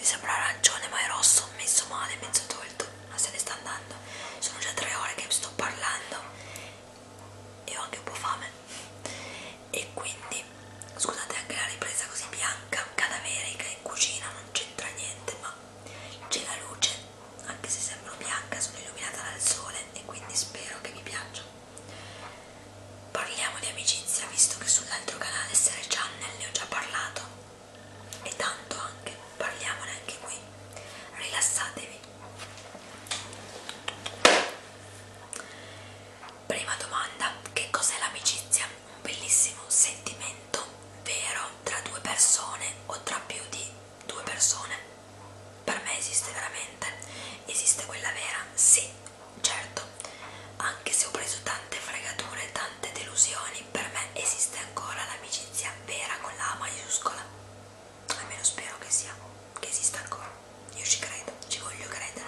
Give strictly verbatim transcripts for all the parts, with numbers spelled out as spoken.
vi sembra arancione ma è rosso, messo male, mezzo tolto, ma se ne sta andando. Sono già tre ore che sto parlando e ho anche un po' fame, e quindi scusate anche la ripresa così bianca, cadaverica in cucina, non c'entra niente, ma c'è la luce, anche se sembro bianca sono illuminata dal sole e quindi spero che vi piaccia. Parliamo di amicizia, visto che sull'altro canale Essere Channel ne ho già parlato, e tanto anche, parliamone anche qui, rilassatevi. Prima domanda: che cos'è l'amicizia? Un bellissimo sentimento vero tra due persone o tra più di due persone. Per me esiste veramente, esiste quella vera, sì, certo, anche se ho preso tante fregature, tante delusioni, per me esiste ancora l'amicizia vera con la A maiuscola, almeno spero che sia, che esista ancora, io ci credo, ci voglio credere.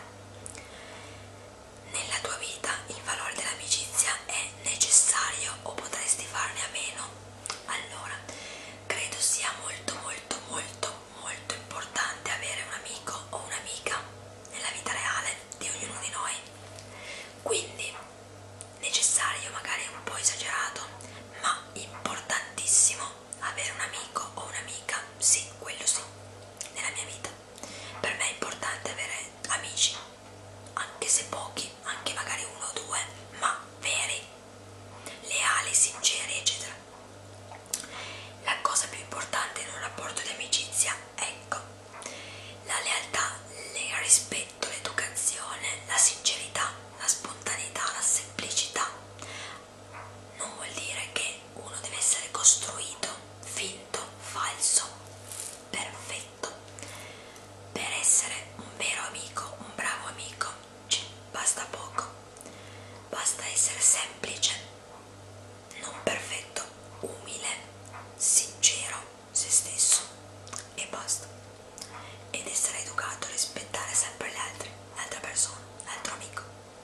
Nella tua vita il valore dell'amicizia è necessario o potresti farne a meno? Allora, credo sia molto molto molto molto importante avere un amico o un'amica nella vita reale di ognuno di noi, quindi necessario magari un po' esagerato, ma importantissimo avere un amico o un'amica, sì, quello sì, nella mia vita. Per me è importante avere amici, anche se pochi, anche magari uno o due, ma veri, leali, sinceri, eccetera. La cosa più importante in un rapporto di amicizia, ecco, la lealtà, il rispetto, l'educazione, la sincerità, la spontaneità, la semplicità. Non vuol dire che uno deve essere costruito, finto, falso, perfetto. Per essere un vero amico, un bravo amico, ci basta poco, basta essere semplice, non perfetto, umile, sincero, se stesso, e basta. Ed essere educato, rispettare sempre gli altri, l'altra persona, l'altro amico.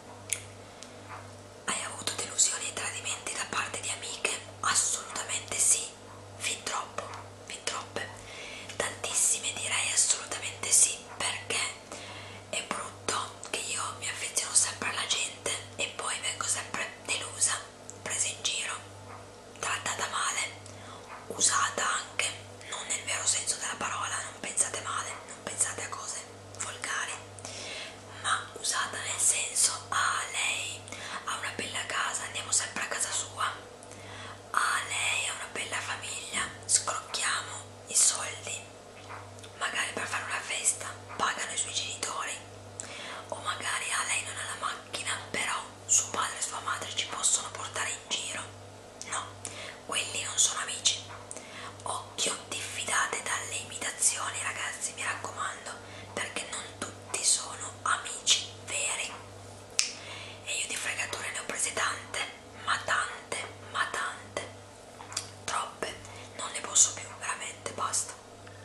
Hai avuto delusioni e tradimenti da parte di amiche? Assolutamente sì, fin troppo, fin troppe, tantissime direi, assolutamente sì, perché è brutto che io mi affeziono sempre alla gente e poi vengo sempre delusa, presa in giro, trattata male, usata anche, non nel vero senso della parola, non pensate male, non pensate a cose volgari, ma usata nel senso: ah, lei ha una bella casa, andiamo sempre a casa sua, ah, lei ha una bella famiglia, scrocchiamo i soldi magari per fare una festa, pagano i suoi genitori, o magari ah, lei non ha la macchina, però suo padre e sua madre ci possono portare in giro. No, quelli non sono amici. Occhio, diffidate dalle imitazioni, ragazzi, mi raccomando, perché non tutti sono amici veri. E io di fregature ne ho prese tante, ma tante, ma tante, troppe, non ne posso più, veramente, basta.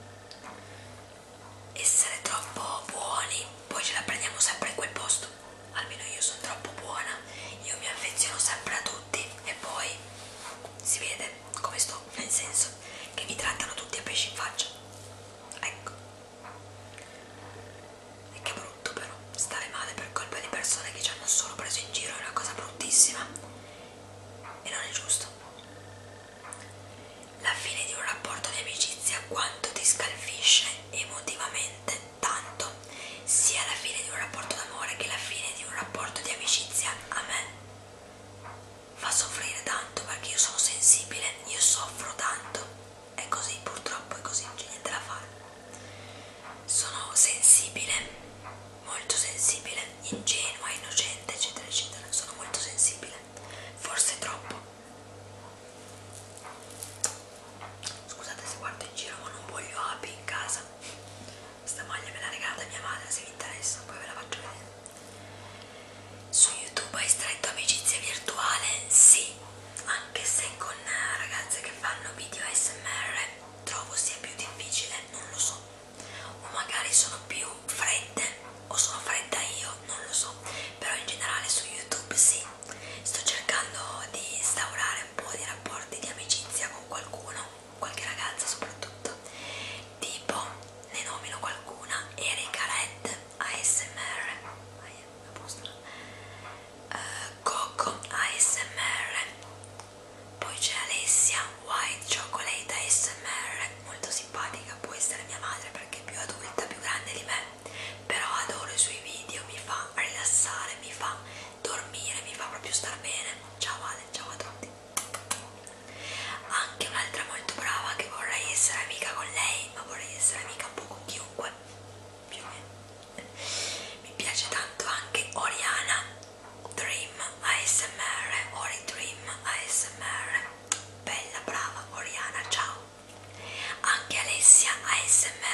Essere troppo buoni, poi ce la prendiamo sempre in quel posto, almeno io sono troppo buona, io mi affeziono sempre a tutti e poi si vede come sto, nel senso che mi trattano tutti a pesci in faccia, ecco. E che brutto però, stare male per colpa di persone che ci hanno solo preso in giro è una cosa bruttissima e non è giusto. La fine di un rapporto di amicizia quanto ti scalfisce emotivamente, tanto, sia la fine di un rapporto d'amore che la fine di un rapporto di amicizia a me fa soffrire tanto, perché io sono sensibile, io soffro tanto, è così, purtroppo è così, non c'è niente da fare. Sono sensibile, molto sensibile, ingenua, innocente, eccetera eccetera, sono molto sensibile, forse troppo. Scusate se guardo in giro, ma non voglio api in casa. Questa maglia me l'ha regalata mia madre, se vi interessa poi ve la faccio vedere. Su YouTube hai stretto amicizia virtuale? Sì, anche se con ragazze che fanno video A S M R trovo sia più difficile, non lo so, o magari sono più fredde o sono fredda io, non lo so, però in generale su YouTube sì, sto cercando di instaurare un po' di rapporti di amicizia con qualcuno, qualche ragazza soprattutto, tipo, ne nomino qualcuna,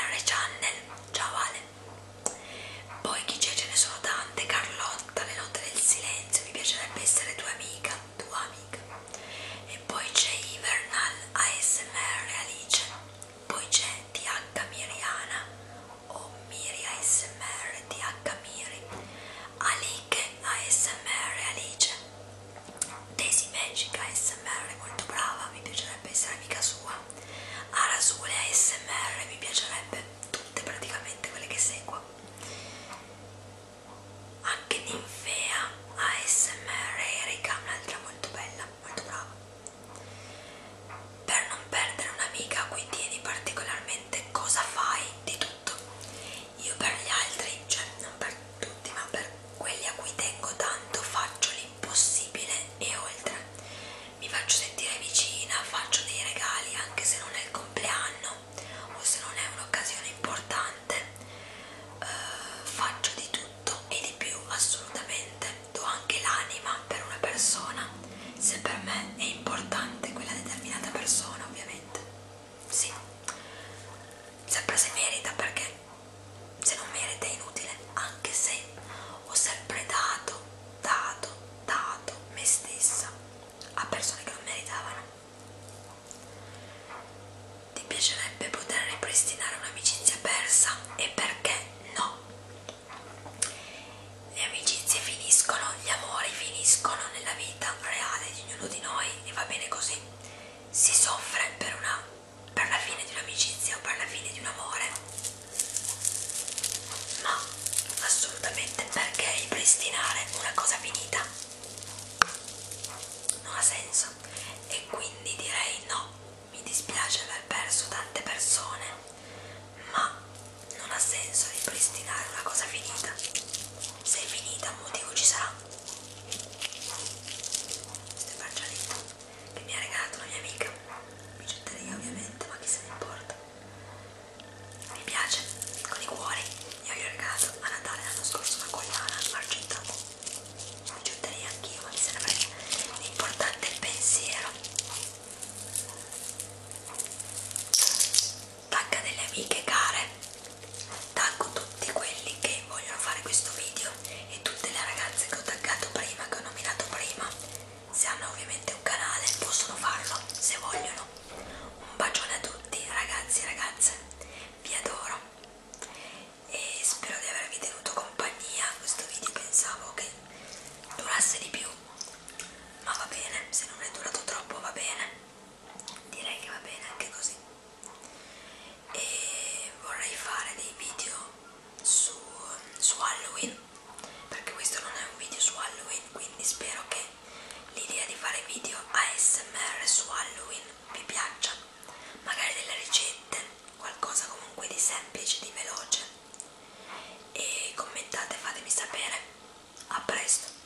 R Channel, ciao Ale. Poi chi c'è? Ce ne sono tante. Carlotta, Le notte del silenzio, mi piacerebbe essere tua amica, tua amica. E poi c'è Ivernal A S M R Alice, poi c'è T H Miriana o Miri A S M R, T H Miri, Alike A S M R Alice, Daisy Magic A S M R, molto brava, mi piacerebbe essere amica sua. Arasule A S M R, mi piacerebbe, tutte praticamente quelle che seguo. Anche Ninfea A S M R, Erika, un'altra molto bella, molto brava. Per non perdere un'amica a cui tieni particolarmente, cosa fai? Di tutto. Io per gli altri, cioè non per tutti, ma per quelli a cui tengo tanto, faccio l'impossibile e oltre. Mi faccio sentire vicina, faccio dei regali anche se non è il compleanno o se non è un'occasione importante. Uh, faccio di tutto e di più, assolutamente. Do anche l'anima per una persona, se per me è importante quella determinata persona, ovviamente. Sì, sempre se merita, perché se non merita è inutile, anche se ho sempre dato, dato, dato me stessa a persone che non meritavano. Ti piacerebbe poter ripristinare un'amicizia persa? E perché no? Le amicizie finiscono, gli amori finiscono nella vita reale di ognuno di noi e va bene così. Si soffre per, una, per la fine di un'amicizia o per la fine di un amore, ma assolutamente perché ripristinare una cosa finita? Non ha senso, e quindi direi no. Mi dispiace aver perso tante persone, ma non ha senso ripristinare una cosa finita. Se è finita un motivo ci sarà. Questo è braccialetto che mi ha regalato una mia amica, bigiotteria ovviamente, ma chi se ne importa. Mi piace, con i cuori. Io gli ho regalato a Natale l'anno scorso una collana argentata, bigiotteria anch'io, ma chi se ne frega, l'importante è il pensiero. Tagga delle amiche care, taggo tutti quelli che vogliono fare questo video e tutte le ragazze che ho taggato prima, che ho nominato prima, se hanno ovviamente un canale possono farlo se vogliono. Un bacione a tutti ragazzi e ragazze, vi adoro e spero di avervi tenuto compagnia. Questo video pensavo che durasse di più, ma va bene, se non è durato troppo va bene, direi che va bene anche così. E vorrei fare dei video su, su Halloween, perché questo non è un video su Halloween, quindi spero che l'idea di fare video A S M R su Halloween vi piaccia, magari delle ricette, qualcosa comunque di semplice, di veloce, e commentate, fatemi sapere. A presto.